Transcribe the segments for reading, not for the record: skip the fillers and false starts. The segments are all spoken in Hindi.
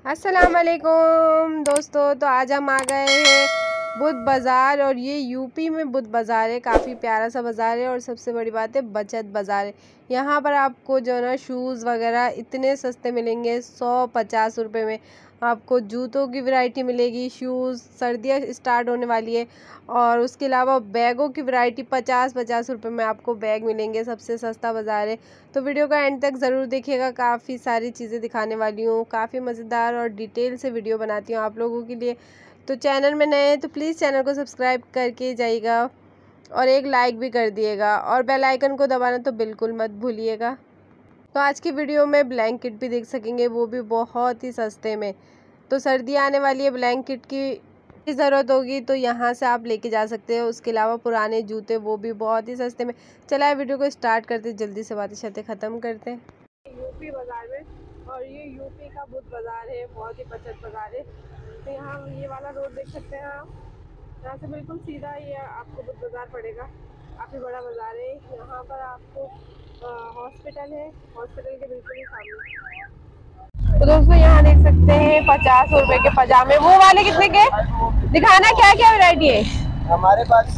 अस्सलाम वालेकुम दोस्तों, तो आज हम आ गए हैं बुध बाज़ार और ये यूपी में बुध बाज़ार है। काफ़ी प्यारा सा बाज़ार है और सबसे बड़ी बात है बचत बाज़ार है। यहाँ पर आपको जो है ना शूज़ वगैरह इतने सस्ते मिलेंगे, 150 रुपये में आपको जूतों की वैरायटी मिलेगी। शूज़ सर्दियाँ स्टार्ट होने वाली है और उसके अलावा बैगों की वैरायटी 50-50 रुपये में आपको बैग मिलेंगे। सबसे सस्ता बाज़ार है, तो वीडियो का एंड तक ज़रूर देखिएगा। काफ़ी सारी चीज़ें दिखाने वाली हूँ, काफ़ी मज़ेदार और डिटेल से वीडियो बनाती हूँ आप लोगों के लिए। तो चैनल में नए हैं तो प्लीज़ चैनल को सब्सक्राइब करके जाइएगा और एक लाइक भी कर दिएगा और बेल आइकन को दबाना तो बिल्कुल मत भूलिएगा। तो आज की वीडियो में ब्लैंकेट भी देख सकेंगे, वो भी बहुत ही सस्ते में। तो सर्दी आने वाली है, ब्लैंकेट की ज़रूरत होगी तो यहाँ से आप लेके जा सकते हो। उसके अलावा पुराने जूते वो भी बहुत ही सस्ते में। चला है वीडियो को स्टार्ट करते, जल्दी से बातें ख़त्म करते हैं। यूपी बाज़ार में, और ये यूपी का बुध बाज़ार है, बहुत ही बचत बाज़ार है। तो यहाँ ये वाला रोड देख सकते हैं आप, यहाँ से बिल्कुल सीधा ये आपको बुध बाज़ार पड़ेगा। काफ़ी बड़ा बाज़ार है। यहाँ पर आपको हॉस्पिटल है, हॉस्पिटल के बिल्कुल ही सामने। तो दोस्तों यहाँ देख सकते हैं 50 रुपए के पजामे। वो वाले कितने के दिखाना, क्या क्या वैरायटी है हमारे पास?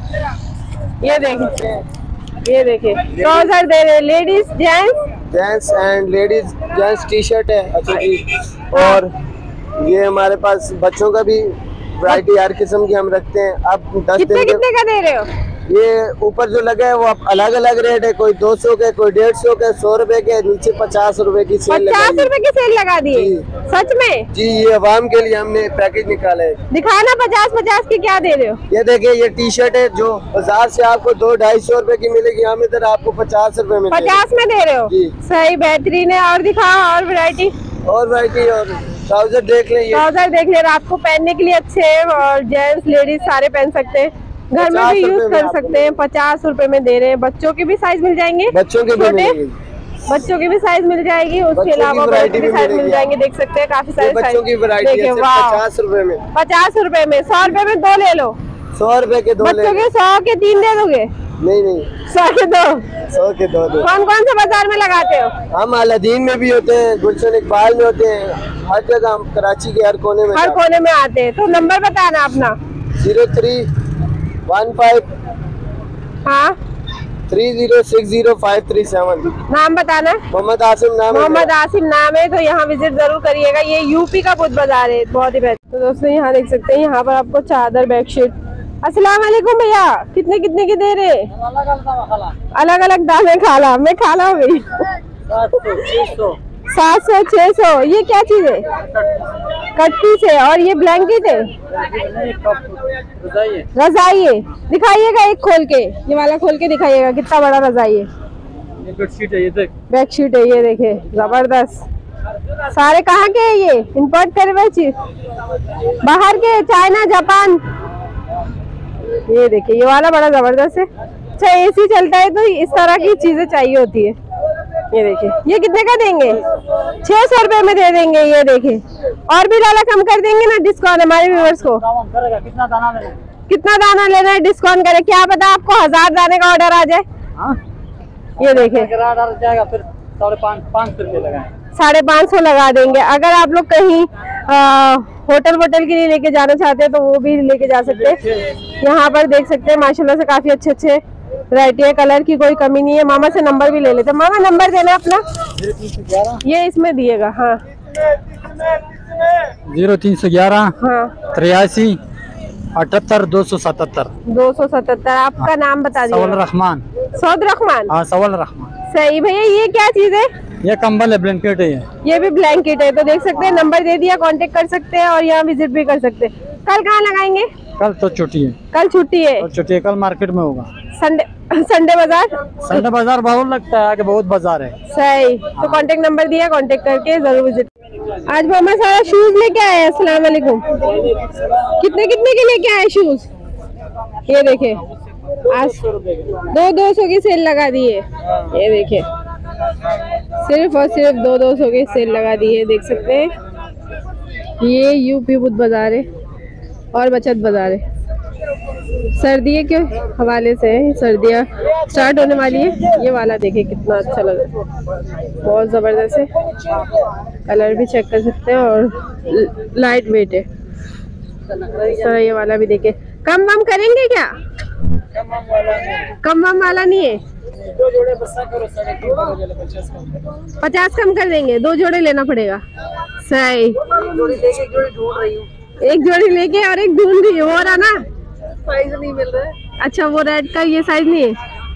ये देखिए ट्राउजर दे रहे, ladies gents and ladies gents T shirt है। अच्छा जी, और ये हमारे पास बच्चों का भी वैरायटी हर किस्म की हम रखते हैं। अब 10 कितने का दे रहे हो? ये ऊपर जो लगा है वो अब अलग अलग रेट है, कोई 200 के, कोई 150 के, 100 रुपए के, नीचे 50 रुपए की सेल 50 रुपए की सेल लगा दी है? सच में? जी, ये आवाम के लिए हमने पैकेज निकाला है। दिखाना 50-50 की क्या दे रहे हो? ये देखिए, ये टी शर्ट है जो बाजार से आपको 200-250 रुपए की मिलेगी, हम इधर आपको 50 रुपए में 50 में दे रहे हो? सही, बेहतरीन है। और दिखाओ और वैरायटी और ट्राउजर देख लें। ट्राउजर देख ले, रात को पहनने के लिए अच्छे हैं और जेंट्स लेडीज सारे पहन सकते हैं, घर में भी यूज कर सकते हैं। 50 रुपए में दे रहे हैं। बच्चों के भी साइज मिल जाएंगे, बच्चों के बच्चों की भी साइज मिल जाएगी। उसके अलावा बच्चों की भी साइज मिल जाएंगे, देख सकते हैं काफी सारे बच्चों की वैरायटी है। 50 रुपए में, 50 रुपए में। 100 रुपए में 2 ले लो। 100 रुपए के 2 बच्चों के 100 के 3 दे दोगे? नहीं 100 के 2। 100 के 2 दो। कौन कौन से बाजार में लगाते हो? हम अलादीन में भी होते हैं, गुलशन इकबाल में होते हैं, हर जगह। हम कराची के हर कोने में आते हैं। तो नंबर बताना अपना। 0315 हाँ 30605337। नाम बताना। मोहम्मद आसिम नाम है। तो यहाँ विजिट जरूर करिएगा। ये यूपी का बुध बाजार है, बहुत ही बेहतर। तो दोस्तों यहाँ देख सकते हैं, यहाँ पर आपको चादर, बेडशीट। अस्सलाम वालेकुम भैया, कितने की दे रहे? अलग अलग दाम है। खाला मैं खाला हो गई। 700-600। ये क्या चीज है? कट्टी से। और ये ब्लैंकेट है, रजाई है। दिखाइएगा एक खोल के, ये वाला खोल के दिखाइएगा कितना बड़ा रजाई है। बेडशीट है, ये देख बेडशीट है, ये देखे जबरदस्त। सारे कहाँ के है ये? इम्पोर्ट करे हुए चीज, बाहर के, चाइना, जापान। ये देखिए, ये वाला बड़ा जबरदस्त है। अच्छा, एसी चलता है तो इस तरह की चीजें चाहिए होती है। ये देखिए, ये कितने का देंगे? 600 रुपए में दे देंगे। ये देखिए, और भी लाला कम कर देंगे ना डिस्काउंट हमारे व्यूअर्स को। कितना दाना लेना है? डिस्काउंट करे। क्या पता आपको 1000 दाने का ऑर्डर आ जाए। ये देखिए, 550 लगा देंगे। अगर आप लोग कहीं होटल के लिए लेके जाना चाहते हैं तो वो भी लेके जा सकते हैं। यहाँ पर देख सकते हैं माशाल्लाह से काफी अच्छे वैरायटी है। कलर की कोई कमी नहीं है। मामा से नंबर भी ले लेते हैं। मामा नंबर देना अपना, ये इसमें दिएगा। हाँ 0311 83 78 277। आपका नाम बता दीजिए। सौद रहमान। हाँ, सवाल रहमान। सही भैया, ये क्या चीज है? ये कंबल है, ब्लैंकेट है। ये भी ब्लैंकेट है। तो देख सकते हैं, नंबर दे दिया, कांटेक्ट कर सकते हैं और यहाँ विजिट भी कर सकते हैं। कल कहाँ लगाएंगे? कल तो छुट्टी है। कल छुट्टी है, कल मार्केट में होगा। संडे बाजार बहुत लगता है, आगे बहुत बाजार है। सही। तो कांटेक्ट नंबर दिया, कांटेक्ट करके जरूर विजिट। आज मामा सारा शूज लेके आए। अस्सलाम वालेकुम। कितने के लेके आए शूज? ये देखे, आज 200 की सेल लगा दी है। ये देखे, सिर्फ और सिर्फ 200 की सेल लगा दी है। देख सकते हैं, ये यूपी बुध बाजार है और बचत बाजार है। सर्दियों के हवाले से सर्दियाँ स्टार्ट होने वाली है। ये वाला देखिए कितना अच्छा लग रहा है, बहुत ज़बरदस्त है। कलर भी चेक कर सकते हैं और लाइट वेट है। सर ये वाला भी देखिए। कम वम करेंगे क्या? कम वम वाला नहीं है। 50 कम कर देंगे, 2 जोड़े लेना पड़ेगा। सही, एक जोड़ी लेके और एक ढूंढ रही हो रहा ना, साइज नहीं मिल रहा है। अच्छा वो रेड का ये साइज नहीं है,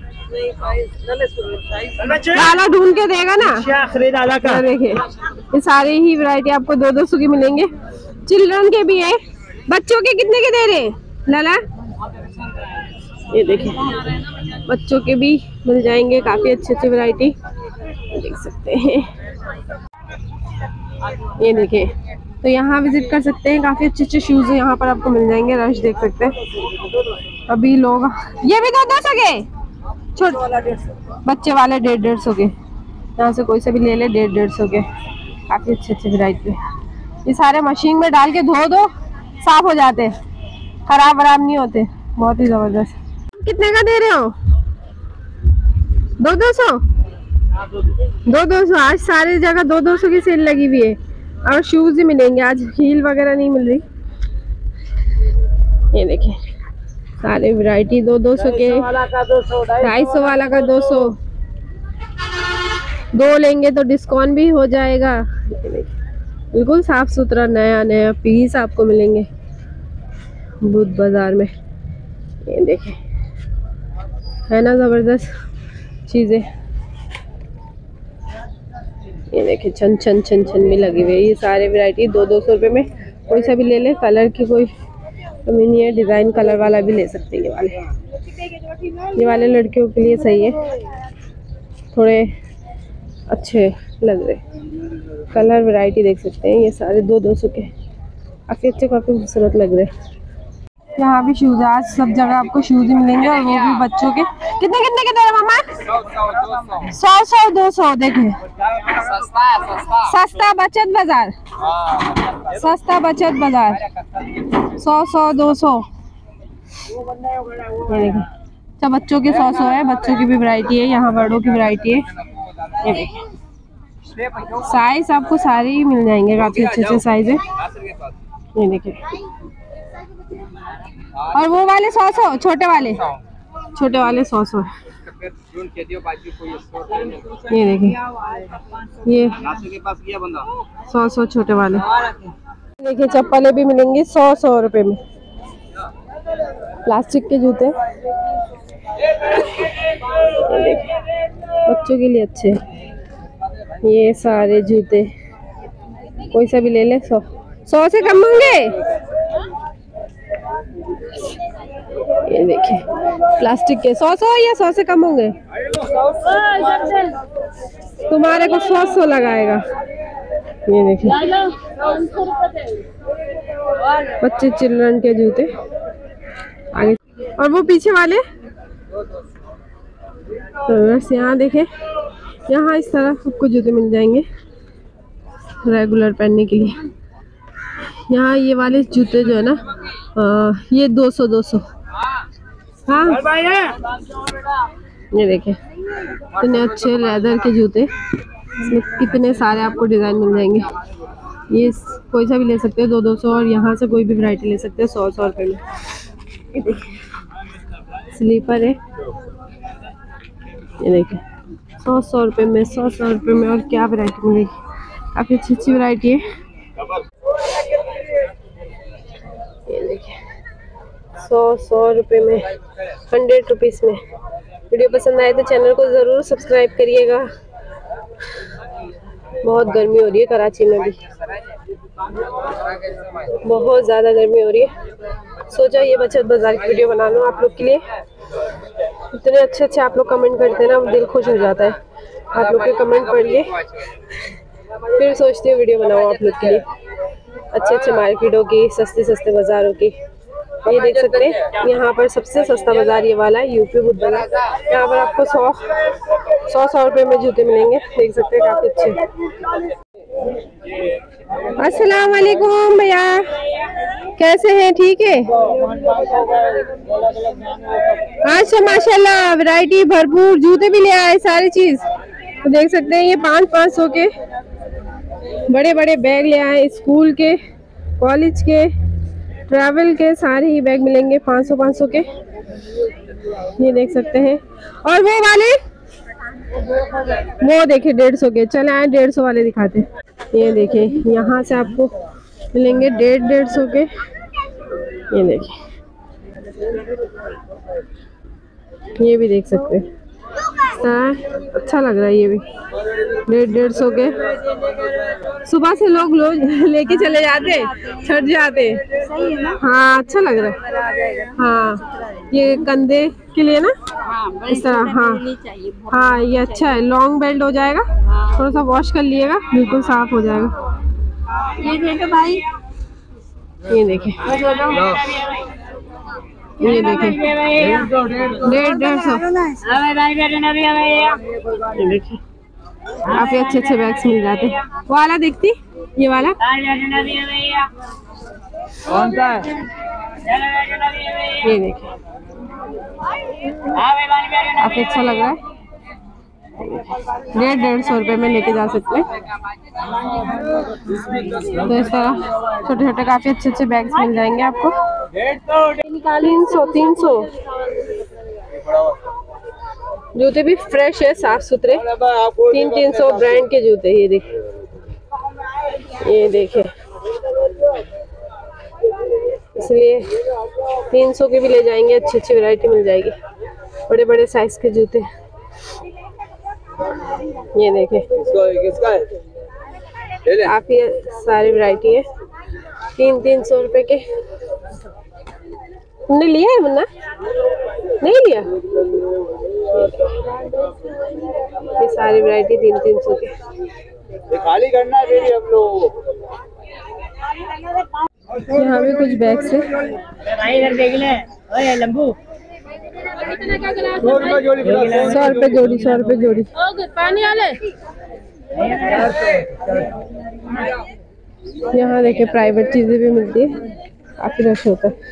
काला ढूंढ के देगा ना। खरीदाला का देखिए, ये सारी ही वैरायटी आपको 200 की मिलेंगे। चिल्ड्रन के भी है। बच्चों के कितने के दे रहे हैं लाला? ये देखिए बच्चों के भी मिल जाएंगे, काफी अच्छी वैरायटी देख सकते हैं। ये देखिए, तो यहाँ विजिट कर सकते हैं, काफी अच्छे शूज यहाँ पर आपको मिल जाएंगे। रश देख सकते हैं अभी लोग। ये भी 200 के, छोटे वाला 150, बच्चे वाले 150 के। यहाँ से कोई से भी ले ले 150 के। काफी अच्छे वैरायटी। ये सारे मशीन में डाल के धो दो, साफ हो जाते, खराब वराब नहीं होते। बहुत ही जबरदस्त। कितने का दे रहे हो? 200? 200। आज सारी जगह 200 की सेल लगी हुई है। और शूज ही मिलेंगे आज, हील वगैरह नहीं मिल रही। ये देखिए सारे वैरायटी 200 के, 250 वाला का 200। 2 लेंगे तो डिस्काउंट भी हो जाएगा। बिल्कुल साफ सुथरा नया पीस आपको मिलेंगे बुध बाजार में। ये देखिए है ना जबरदस्त चीजें। ये देखिए छन भी लगी हुई है। ये सारे वैरायटी 200 रुपये में, कोई सा भी ले ले। कलर की कोई कमी नहीं है, डिजाइन कलर वाला भी ले सकते हैं। ये वाले लड़कियों के लिए सही है, थोड़े अच्छे लग रहे। कलर वैरायटी देख सकते हैं। ये सारे 200 के काफी अच्छे, काफी खूबसूरत लग रहे। यहाँ भी शूज, आज सब जगह आपको शूज ही मिलेंगे, और वो भी बच्चों के। कितने के दे रहे मामा? 100 200। देखिए सस्ता बचत बाजार, सस्ता बचत बाजार। 100 200। ये देखिए अच्छा, बच्चों के 100 है। बच्चों की भी वैरायटी है यहाँ, बड़ों की वैरायटी है। ये देखिए साइज आपको सारे ही मिल जाएंगे, काफी अच्छे साइज है। ये देखिए, और वो वाले 100 छोटे वाले 100 है। ये देखिए ये 100 छोटे वाले। देखिए चप्पलें भी मिलेंगी 100 रुपए में। प्लास्टिक के जूते ये देखिए बच्चों के लिए अच्छे। ये सारे जूते कोई सा भी ले ले, 100 से कम होंगे। ये देखिए प्लास्टिक के 100 या 100 से कम होंगे। तुम्हारे को 100 लगाएगा। ये देखिए बच्चे चिल्ड्रन के जूते आगे, और वो पीछे वाले। तो बस यहाँ देखे, यहाँ इस तरह आपको जूते मिल जाएंगे रेगुलर पहनने के लिए। यहाँ ये वाले जूते जो है ना, ये 200। हाँ ये देखे इतने अच्छे लेदर के जूते, इसमें कितने सारे आपको डिजाइन मिल जाएंगे। ये कोई सा भी ले सकते हैं 200, और यहाँ से कोई भी वैरायटी ले सकते हैं 100 रुपये में। ये देखिए स्लीपर है। ये देखिए 100 रुपये में, 100 रुपये में। और क्या वैरायटी मिलेगी, काफ़ी अच्छी वैरायटी है। ये देखिए 100 रुपये में, 100 रुपीज़ में। वीडियो पसंद आए तो चैनल को ज़रूर सब्सक्राइब करिएगा। बहुत गर्मी हो रही है कराची में भी, बहुत ज़्यादा गर्मी हो रही है। सोचा ये बचत बाजार की वीडियो बना लूँ आप लोग के लिए। इतने अच्छे आप लोग कमेंट करते हैं ना, दिल खुश हो जाता है। आप लोग के कमेंट पढ़ के फिर सोचती हूँ वीडियो बनाऊँ आप लोग के लिए, अच्छे मार्केटों की, सस्ते बाज़ारों की। ये देख सकते हैं यहाँ पर सबसे सस्ता बाजार ये वाला है, यूपी बुध बाजार। यहाँ पर आपको 100 रुपये में जूते मिलेंगे, देख सकते हैं काफ़ी अच्छे। अस्सलाम वालेकुम भैया। कैसे हैं? ठीक है। अच्छा माशाल्लाह, वैरायटी भरपूर, जूते भी ले आए, सारी चीज तो देख सकते हैं। ये 500 के बड़े बड़े बैग ले आए, स्कूल के, कॉलेज के, ट्रैवल के, सारे ही बैग मिलेंगे 500 के। ये देख सकते हैं। और वो वाले वो देखिए 150 के। चले आए 150 वाले दिखाते। ये देखिए यहाँ से आपको मिलेंगे 150 के। ये देखिए, ये भी देख सकते हैं। अच्छा लग रहा है ये भी 150 के। सुबह से लोग लेके चले जाते, छट जाते। हाँ अच्छा लग रहा है। हाँ ये कंधे के लिए ना, इस तरह। हाँ ये अच्छा है, लॉन्ग बेल्ट हो जाएगा, थोड़ा सा वॉश कर लिएगा, बिल्कुल साफ हो जाएगा। ये देखो भाई, ये देखें, ये देखें 150। काफी अच्छे अच्छे बैग्स मिल जाते हैं। वाला देखती, ये वाला कौन सा है? ये देखें, काफी अच्छा लग रहा है। 150 रुपए में लेके जा सकते हैं। तो इस तरह छोटे छोटे काफी अच्छे अच्छे बैग्स मिल जाएंगे आपको। 300 जूते भी फ्रेश है, साफ सुथरे, 300 ब्रांड के जूते। ये देखिए, ये देखिए, इसलिए 300 के भी ले जाएंगे। अच्छी अच्छी वैरायटी मिल जाएगी, बड़े बड़े साइज के जूते। ये देखें, काफी सारी वैरायटी है, 300 रुपए के। तुमने लिया है मुन्ना? नहीं लिया? ये सारी वैरायटी 300 के। खाली करना है फिर हम लोग। यहाँ भी कुछ बैग्स है। 100 रुपए जोड़ी, 100 रुपए जोड़ी। पानी वाले यहाँ देखिए प्राइवेट चीजें भी मिलती है, काफी रश होता है।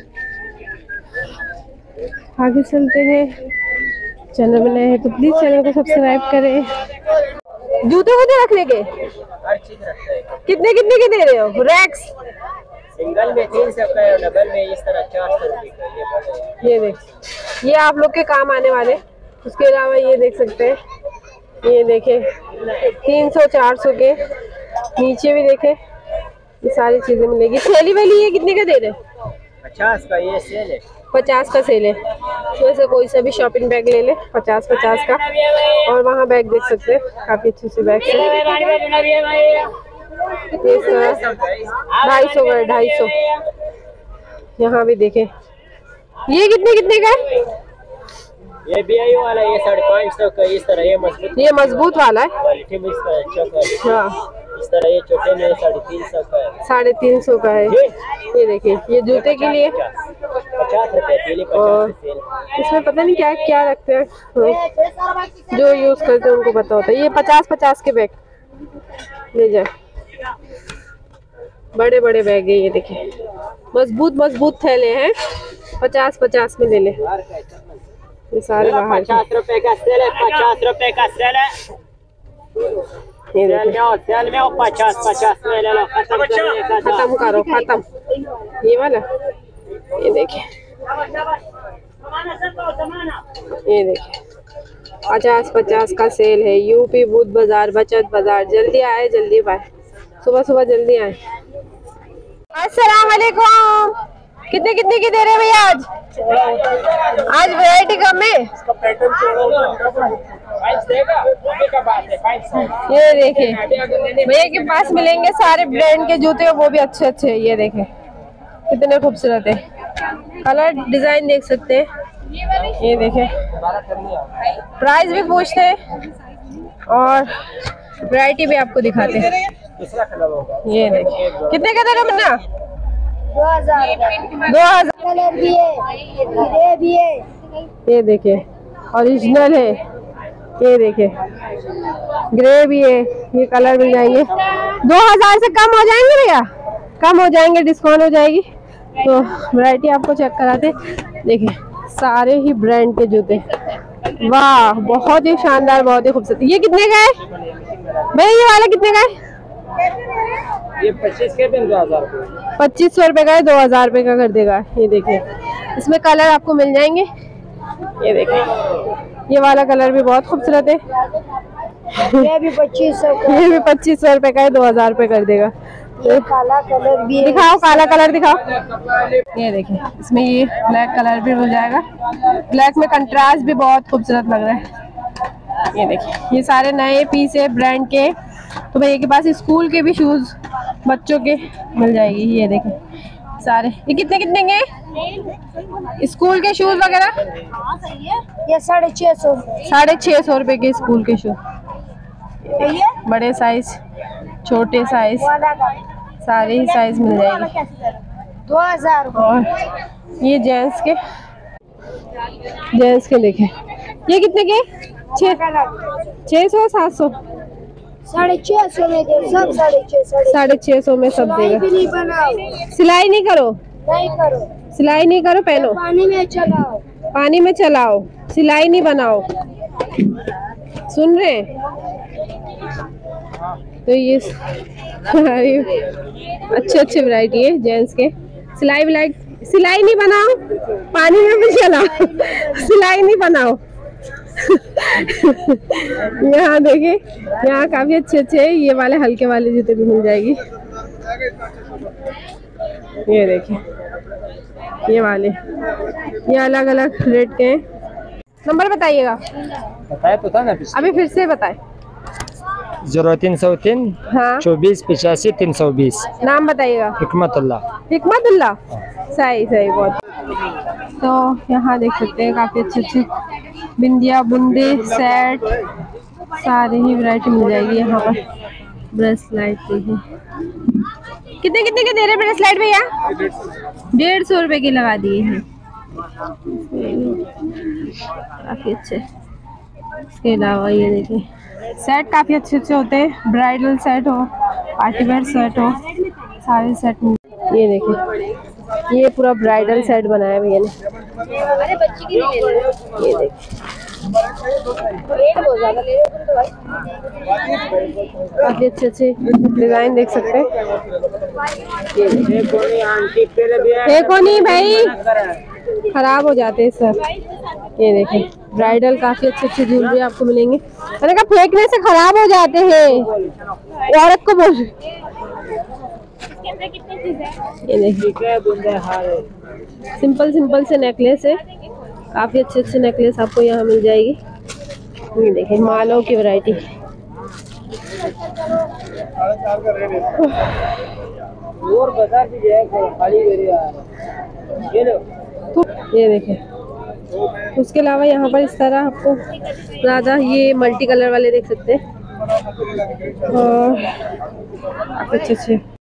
आगे चलते हैं। चैनल में नए हैं तो प्लीज चैनल को सब्सक्राइब करें। जूते वूते रखने के कितने कितने के दे रहे हो? रैक्स सिंगल में 300 का है, डबल में इस तरह 400 रुपए का। ये देख, ये आप लोग के काम आने वाले। उसके अलावा ये देख सकते हैं, ये देखें 300-400 के। नीचे भी देखें, ये सारी चीजें मिलेगी। थैली वाली ये कितने का दे रहे? 50 का ये सेल है। 50 का सेल है। तो ऐसे कोई सा भी शॉपिंग बैग ले ले, 50 का। और वहाँ बैग देख सकते हैं, काफी अच्छे से बैग है। 250 यहाँ भी देखें। ये कितने का है? ये BIO वाला ये 550 का। इस तरह ये मजबूत वाला है, क्वालिटी में इसका अच्छा क्वालिटी। हाँ इस तरह ये छोटे में 350 का है। 350 का है। ये देखिए, ये जूते के लिए 50 रुपए। और इसमें पता नहीं क्या क्या रखते हैं, जो यूज करते हैं उनको पता होता है। ये 50 के बैग ले जाए, बड़े बड़े बैग है। ये देखिए, मजबूत थैले हैं, 50 में ले ले। ये सारे बाहर 50 रुपए का सेल है, 50 रुपए का सेल है। सेल में 50 में ले लो। खत्म करो, खत्म। ये वाला, ये देखिए, ये देखिए 50 का सेल है। यूपी बुध बाजार, बचत बाजार। जल्दी आए, जल्दी पाए, सुबह जल्दी आए। अस्सलाम वालेकुम। कितने की दे रहे हैं भैया आज वैरायटी कम है। ये देखें, भैया के पास मिलेंगे सारे ब्रांड के जूते, वो भी अच्छे अच्छे। ये देखें कितने खूबसूरत है, कलर डिजाइन देख सकते हैं। ये देखें, प्राइस भी पूछते हैं और वैरायटी भी आपको दिखाते हैं। ये देखिए, कितने का दे रहे मुन्ना? 2000 भी है। ये देखिए, ओरिजिनल है। ये देखिए, ग्रे भी है। ये कलर मिल जाएंगे 2000 से कम हो जाएंगे भैया, कम हो जाएंगे, डिस्काउंट हो जाएगी। तो वैरायटी आपको चेक कराते। देखिए सारे ही ब्रांड के जूते, वाह बहुत ही शानदार, बहुत ही खूबसूरत। ये कितने का है भैया, ये वाला कितने का है? ये 25 के 2000 2500 रुपए का है, 2000 रुपए का कर देगा। ये देखिए इसमें कलर आपको मिल जाएंगे। ये देखिए ये वाला कलर भी बहुत खूबसूरत है। ये भी 2500 ये भी 2500 रुपए का है, 2000 रुपए कर देगा। ये काला कलर भी है। दिखाओ काला कलर दिखाओ। ये देखिए इसमें ये ब्लैक कलर भी मिल जाएगा। ब्लैक में कंट्रास्ट भी बहुत खूबसूरत लग रहा है। ये देखिए ये सारे नए पीस है ब्रांड के। तो भैया के पास स्कूल के भी शूज बच्चों के मिल जाएगी। ये देखिए सारे, ये कितने कितने के स्कूल के शूज वगैरह? ये 650। 650 रुपए के स्कूल के शूज, बड़े साइज छोटे साइज सारे ही साइज मिल जाएंगे। 2000। और ये जेंट्स के देखे, ये कितने के? 600 700 650 में दे सब। 650 650 में सब देगा। भी नहीं बनाओ, सिलाई नहीं करो, नहीं करो, सिलाई नहीं करो, पहनो पानी में चलाओ, पानी में चलाओ, सिलाई नहीं बनाओ। सुन रहे हैं? तो ये अच्छे वैरायटी है जेंट्स के। सिलाई नहीं बनाओ, पानी में भी चलाओ, सिलाई नहीं बनाओ। यहाँ देखिए यहाँ काफी अच्छे ये वाले हल्के वाले जूते भी मिल जाएगी। ये देखिए ये वाले, ये अलग अलग रेट के हैं। नंबर बताइएगा। बताया तो था ना, अभी फिर से बताए। 0303 हाँ 24 85 320। नाम बताइएगा। हिकमतुल्ला। हिकमतुल्ला, सही बहुत। तो यहाँ देख सकते हैं काफी अच्छे बिंदिया बुंदे सेट सारे ही वैरायटी मिल जाएगी यहाँ पर। ब्रेसलाइट भी है। कितने के दे रहे ब्रेसलाइट भैया? 150 रुपए की लगा दिए हैं, काफी अच्छे। इसके अलावा ये देखिए सेट काफी अच्छे होते हैं। ब्राइडल सेट हो, पार्टी वेयर सेट हो, सारे सेट। ये देखिए ये पूरा ब्राइडल सेट बनाया भैया ने। अरे बच्ची की नहीं ले रहे। ये देखिए रेट बहुत ज्यादा ले रहे हो भाई। काफी अच्छे डिजाइन देख सकते हैं। देखो नहीं भाई, खराब हो जाते हैं सर। ये देखें ब्राइडल काफी अच्छे ज्वेलरी आपको मिलेंगे। मैंने कहा फेंकने से खराब हो जाते हैं, औरत को बोल। ये देखिए सिंपल से नेकलेस है, काफी अच्छे नेकलेस आपको यहाँ मिल जाएगी। ये देखिए मालों की वैरायटी। और बता दीजिए खाली ये देखें। उसके अलावा यहाँ पर इस तरह आपको ज़्यादा ये मल्टी कलर वाले देख सकते हैं और अच्छे